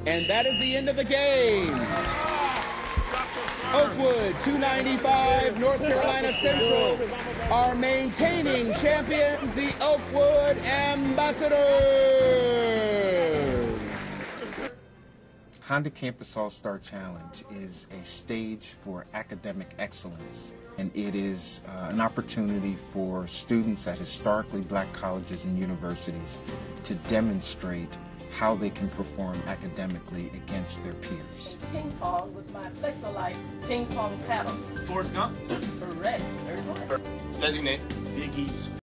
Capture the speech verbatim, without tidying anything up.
And that is the end of the game. Oakwood, two ninety-five, North Carolina Central are maintaining champions, the Oakwood Ambassadors. Honda Campus All-Star Challenge is a stage for academic excellence, and it is uh, an opportunity for students at historically black colleges and universities to demonstrate how they can perform academically against their peers. Ping pong with my Flexolite ping pong paddle. Forrest Gump? Correct. Very nice. Designate. Big East.